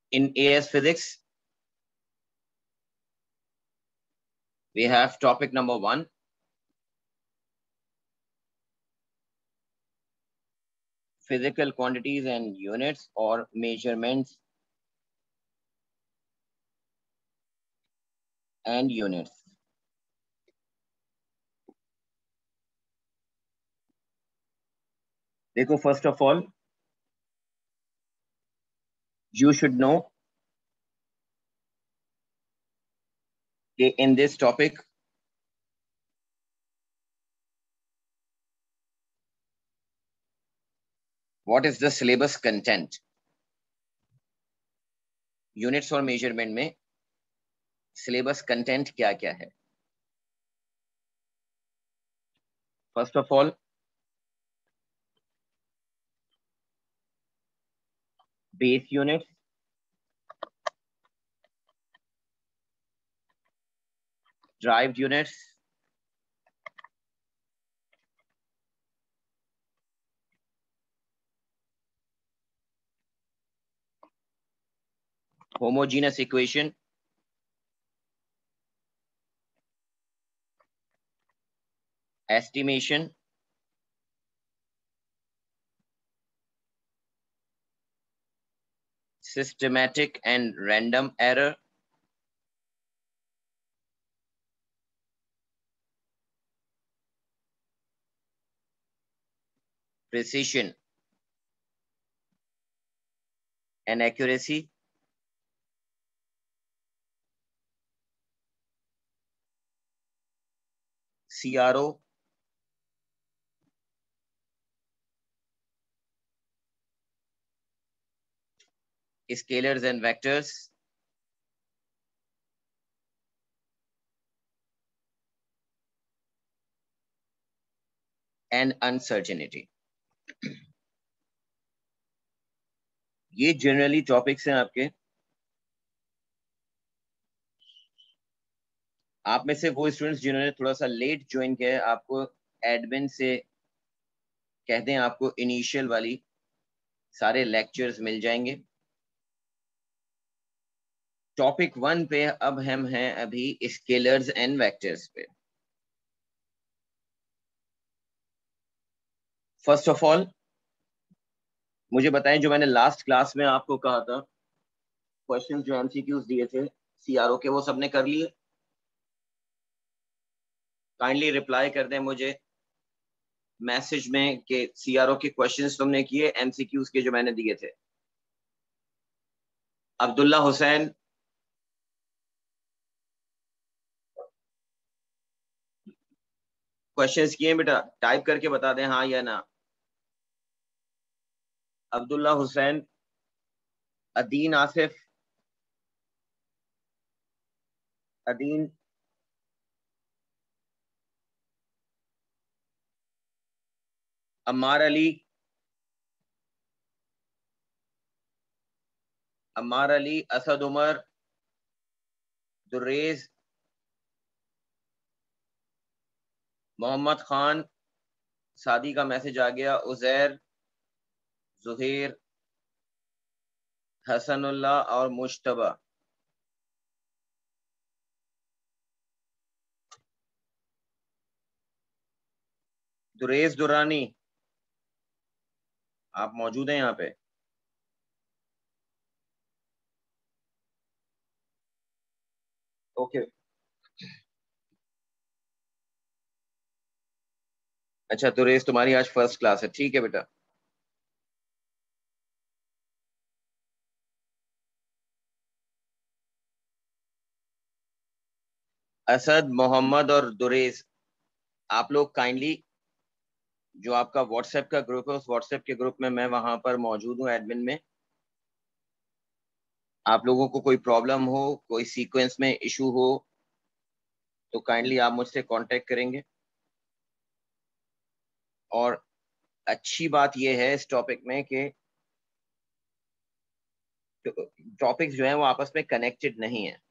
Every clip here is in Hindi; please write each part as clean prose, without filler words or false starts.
In AS Physics, we have topic number 1. Physical quantities and units or measurements and units. देखो, first of all, you should know in this topic, what is the syllabus content? Units और measurement में syllabus content क्या क्या है? First of all, base units, derived units, homogeneous equation, estimation, systematic and random error, precision and accuracy, CRO, scalars and vectors, and uncertainty. ये जनरली टॉपिक्स हैं आपके. आप में से वो स्टूडेंट्स जिन्होंने थोड़ा सा लेट ज्वाइन किया है, आपको एडमिन से कह दें आपको इनिशियल वाली सारे लेक्चर्स मिल जाएंगे. टॉपिक 1 पे अब हम हैं अभी स्केलर्स एंड वेक्टर्स पे. फर्स्ट ऑफ ऑल मुझे बताएं, जो मैंने लास्ट क्लास में आपको कहा था, क्वेश्चंस जो एमसीक्यूज दिए थे सीआरओ के, वो सबने कर लिए? काइंडली रिप्लाई कर दें मुझे मैसेज में कि सीआरओ के क्वेश्चंस तुमने किए, एमसीक्यूज के जो मैंने दिए थे. अब्दुल्ला हुसैन, क्वेश्चंस किए बेटा? टाइप करके बता दें हाँ या ना. अब्दुल्ला हुसैन, अदीन आसिफ, अदीन, अम्मार अली, अम्मार अली, असद उमर, दुर्रेज, मोहम्मद खान, सादी का मैसेज आ गया, उजैर, जुहेर, हसनुल्लाह और मुश्तबा. दुरेज दुरानी, आप मौजूद हैं यहाँ पे? ओके. अच्छा दुरेज, तुम्हारी आज फर्स्ट क्लास है, ठीक है बेटा. असद, मोहम्मद और दुरेज, आप लोग काइंडली, जो आपका व्हाट्सएप का ग्रुप है उस व्हाट्सएप के ग्रुप में मैं वहां पर मौजूद हूँ एडमिन में. आप लोगों को कोई प्रॉब्लम हो, कोई सीक्वेंस में इशू हो, तो काइंडली आप मुझसे कांटेक्ट करेंगे. और अच्छी बात यह है इस टॉपिक में कि टॉपिक्स जो हैं वो आपस में कनेक्टेड नहीं है.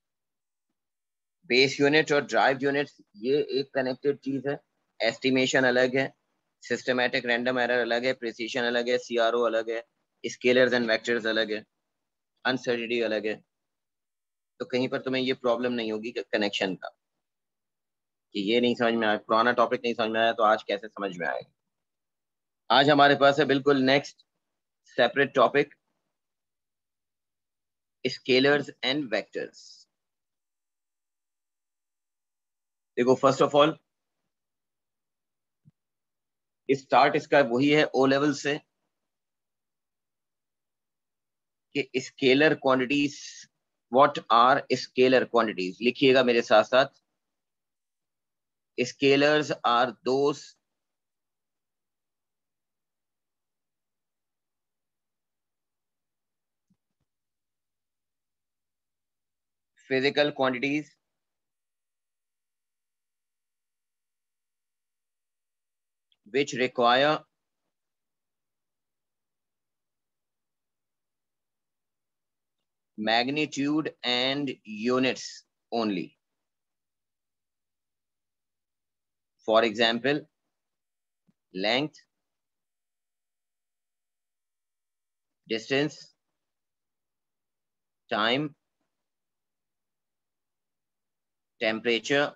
बेस यूनिट और ड्राइव यूनिट ये एक कनेक्टेड चीज है. एस्टिमेशन अलग है, सिस्टमैटिक रैंडम एरर अलग है, प्रिसीशन अलग है, सीआरओ अलग है, स्केलर्स एंड वेक्टर्स अलग है. अनसर्टिनिटी अलग है। तो कहीं पर तुम्हें ये प्रॉब्लम नहीं होगी कि कनेक्शन का, कि ये नहीं समझ में आया, पुराना टॉपिक नहीं समझ में आया तो आज कैसे समझ में आएगा। आज हमारे पास है बिल्कुल next separate topic, scalars and vectors. देखो फर्स्ट ऑफ ऑल स्टार्ट इसका वही है ओ लेवल से, कि scalar quantities, what are scalar quantities, लिखिएगा मेरे साथ साथ। Scalars are those physical quantities which require magnitude and units only. For example, length, distance, time, temperature,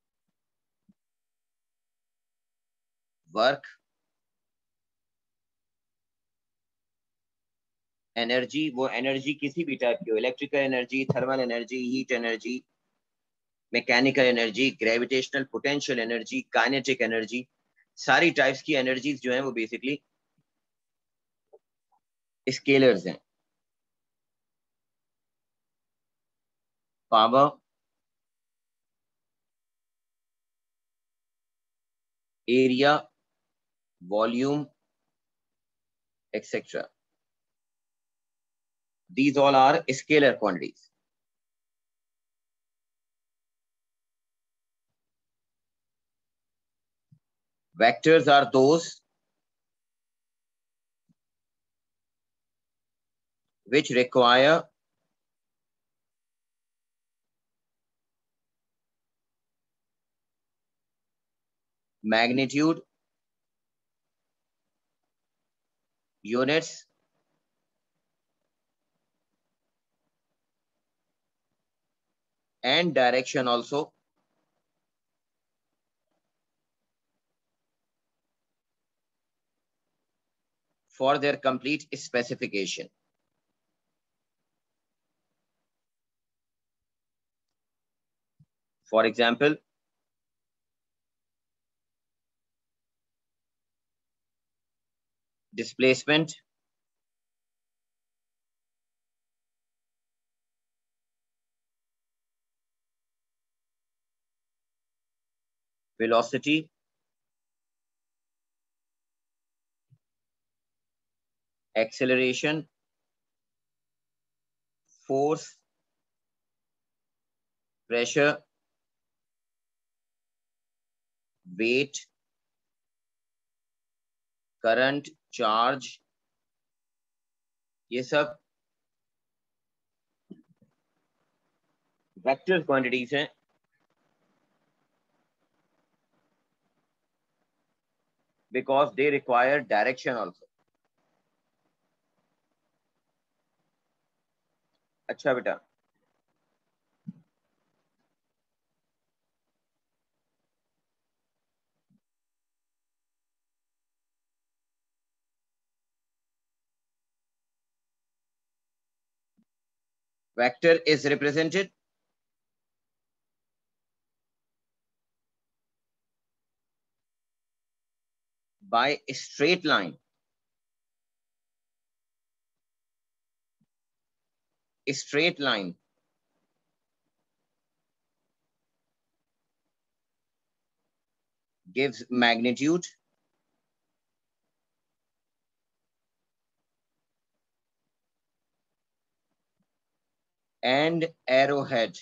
work, energy. वो एनर्जी किसी भी टाइप की हो, electrical energy, thermal energy, heat energy, mechanical energy, gravitational potential energy, kinetic energy, सारी टाइप्स की एनर्जीज जो है वो बेसिकली स्केलर्स हैं। Power, area, volume, etc. These all are scalar quantities. Vectors are those which require magnitude, units, and direction also for their complete specification. For example, displacement, velocity, acceleration, force, pressure, weight, current, charge, ये सब वेक्टर क्वांटिटीज हैं। Because they require direction also. अच्छा बेटा, vector is represented by a straight line. A straight line gives magnitude and arrowhead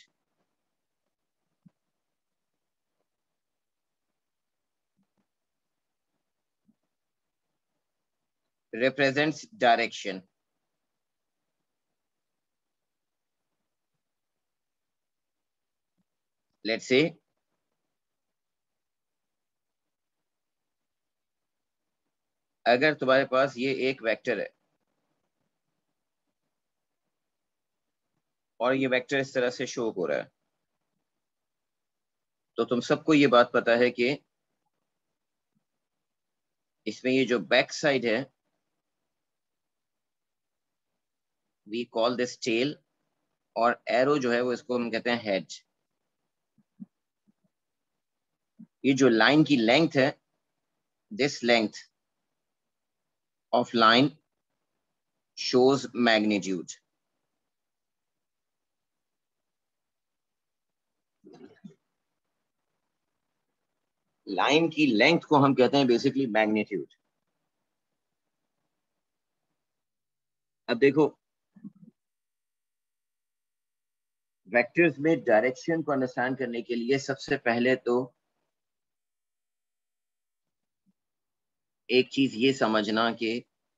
represents direction. Let's say अगर तुम्हारे पास ये एक वेक्टर है, और ये वेक्टर इस तरह से शो हो रहा है। तो तुम सबको ये बात पता है कि इसमें ये जो बैक साइड है, वी कॉल दिस टेल, और एरो जो है वो इसको हम कहते हैं हेड। ये जो लाइन की लेंथ है, this length of line shows magnitude. Line की लेंथ को हम कहते हैं बेसिकली मैग्नीट्यूड। अब देखो, वेक्टर्स में डायरेक्शन को अंडरस्टैंड करने के लिए सबसे पहले तो एक चीज ये समझना कि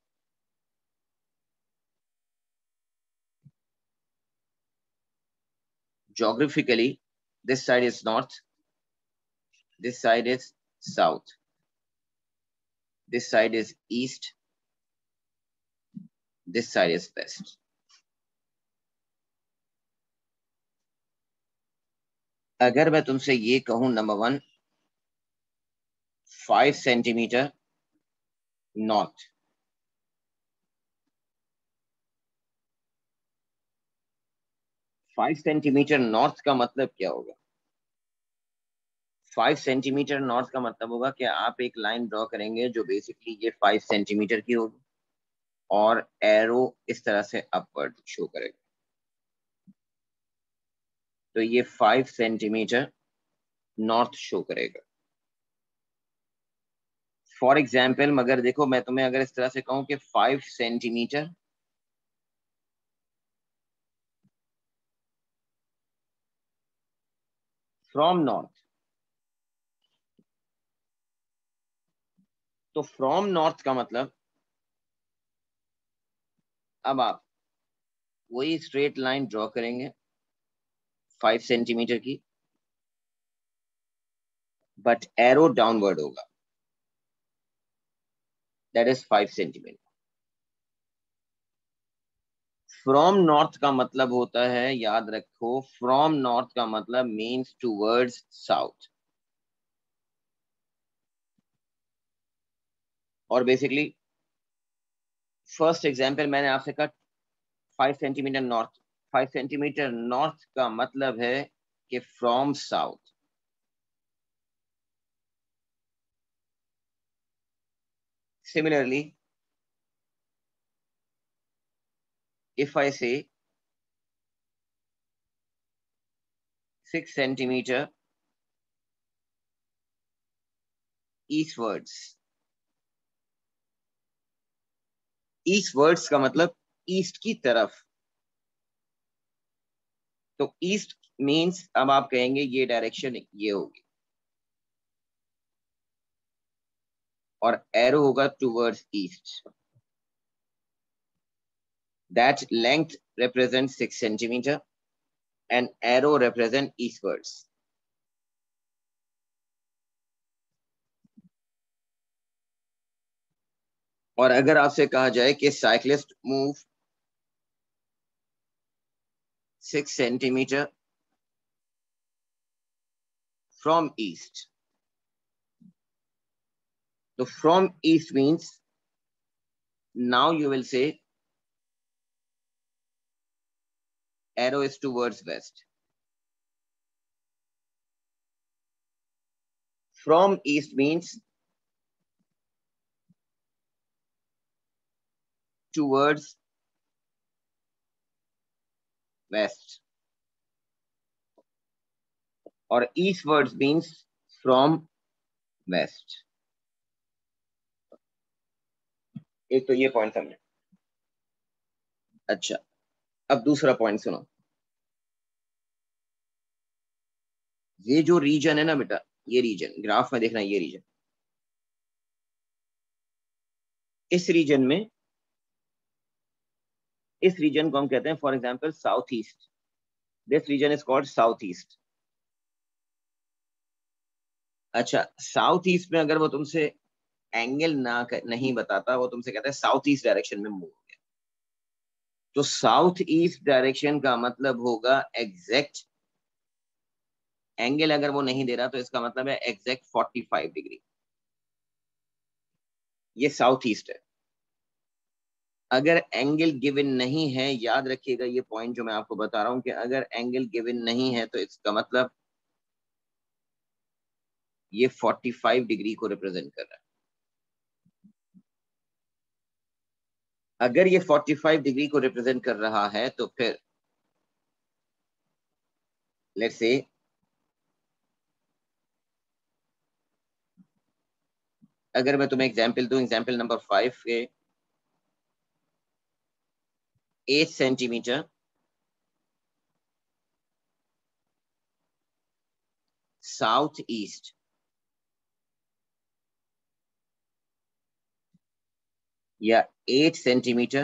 geographically this side is north, this side is south, this side is east, this side is west. अगर मैं तुमसे ये कहूं number 1, 5 centimetre north, 5 centimetre north का मतलब क्या होगा? 5 सेंटीमीटर नॉर्थ का मतलब होगा कि आप एक लाइन ड्रॉ करेंगे जो बेसिकली ये 5 सेंटीमीटर की होगी, और एरो इस तरह से अपवर्ड शो करेगा। तो ये 5 सेंटीमीटर नॉर्थ शो करेगा। फॉर एग्जाम्पल, मगर देखो मैं तुम्हें अगर इस तरह से कहूं कि 5 सेंटीमीटर फ्रॉम नॉर्थ, तो फ्रॉम नॉर्थ का मतलब, अब आप वही स्ट्रेट लाइन ड्रॉ करेंगे 5 सेंटीमीटर की, बट एरो डाउनवर्ड होगा, that is 5 centimetre. From north का मतलब होता है, याद रखो, फ्रॉम नॉर्थ का मतलब मीन्स टूवर्ड्स साउथ। और बेसिकली फर्स्ट एग्जांपल मैंने आपसे कहा 5 सेंटीमीटर नॉर्थ, 5 सेंटीमीटर नॉर्थ का मतलब है कि from south. Similarly if I say 6 centimetre eastwards, eastwards का मतलब ईस्ट की तरफ। तो ईस्ट मींस, अब आप कहेंगे ये डायरेक्शन ये होगी, और एरो होगा towards east. That length represents 6 centimetre and arrow represent eastwards. और अगर आपसे कहा जाए कि cyclist move 6 centimetre from east, तो from east means now you will say arrow is towards west. From east means towards west, और eastwards means from west. एक तो ये पॉइंट समझे। अच्छा, अब दूसरा पॉइंट सुनो। ये जो रीजन है ना बेटा, ये रीजन ग्राफ में देखना, ये रीजन, इस रीजन में, इस रीजन को हम कहते हैं for example south east. This region is called south east. अच्छा, साउथ ईस्ट में अगर वो तुमसे एंगल नहीं बताता, वो तुमसे कहता है साउथ ईस्ट डायरेक्शन में मूव हो गया। तो साउथ ईस्ट डायरेक्शन का मतलब होगा एग्जैक्ट एंगल, अगर वो नहीं दे रहा तो इसका मतलब है एग्जैक्ट 45 डिग्री। ये साउथ ईस्ट है। अगर एंगल गिवन नहीं है, याद रखिएगा ये पॉइंट जो मैं आपको बता रहा हूं कि अगर एंगल गिवन नहीं है तो इसका मतलब ये 45 डिग्री को रिप्रेजेंट कर रहा है। अगर ये 45 डिग्री को रिप्रेजेंट कर रहा है तो फिर लेट्स से अगर मैं तुम्हें एग्जांपल दूं, एग्जांपल नंबर 5 के 8 सेंटीमीटर साउथ ईस्ट या 8 centimetre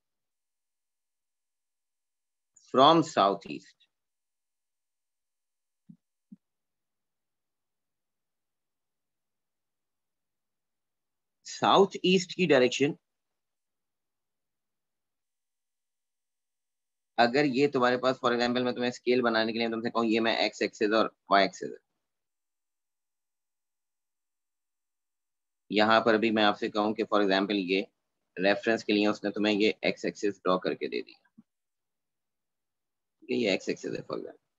from south east. South east की डायरेक्शन, अगर ये तुम्हारे पास फॉर एग्जांपल मैं तुम्हें स्केल बनाने के लिए तुमसे कहूँ ये मैं एक्स एक्सिस और वाई एक्सिस है, यहाँ पर भी मैं आपसे कहूँ कि फॉर एग्जांपल ये रेफरेंस के लिए उसने तुम्हें ये एक्स एक्सिस ड्रॉ करके दे दिया, ये एक्स एक्सिस है फॉर एग्जांपल।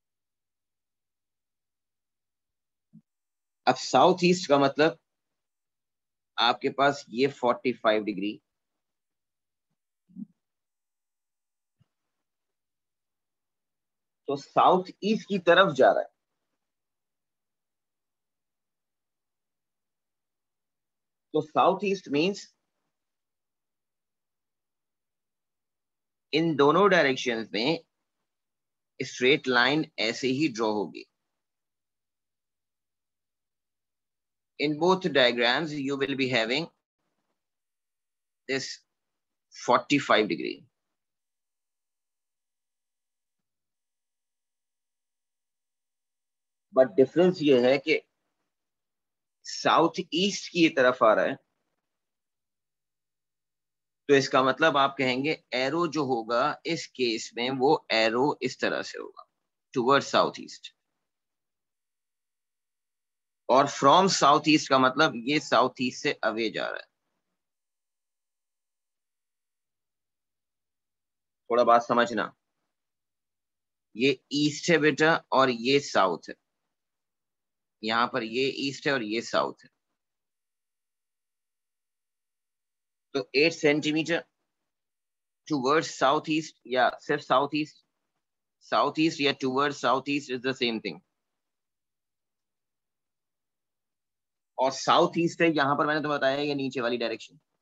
अब साउथ ईस्ट का मतलब आपके पास ये 45 डिग्री, तो साउथ ईस्ट की तरफ जा रहा है। तो साउथ ईस्ट मींस इन दोनों डायरेक्शंस में स्ट्रेट लाइन ऐसे ही ड्रॉ होगी। In both diagrams you will be having this 45 degree. But difference ये है कि साउथ ईस्ट की तरफ आ रहा है, तो इसका मतलब आप कहेंगे एरो जो होगा इस केस में वो एरो इस तरह से होगा टुवर्ड साउथ ईस्ट, और फ्रॉम साउथ ईस्ट का मतलब ये साउथ ईस्ट से अवे जा रहा है। थोड़ा बात समझना, ये ईस्ट है बेटा और ये साउथ है, यहाँ पर ये ईस्ट है और ये साउथ है। तो 8 सेंटीमीटर टुवर्ड्स साउथ ईस्ट या सिर्फ साउथ ईस्ट या towards south east is the same thing. और साउथ ईस्ट है, यहाँ पर मैंने तो बताया ये नीचे वाली डायरेक्शन,